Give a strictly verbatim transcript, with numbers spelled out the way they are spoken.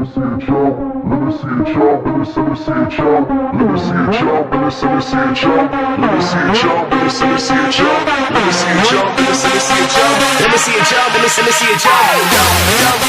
me see it, y'all. Let me see it, y'all. Let me see it, y'all. Let me see it, y'all. Let me see it, y'all. Let me see it, y'all. Let me see it, y'all. Let me see it, y'all. Let me see it, y'all. Let me see it, y'all. Let me see it, y'all. Let me see it, y'all.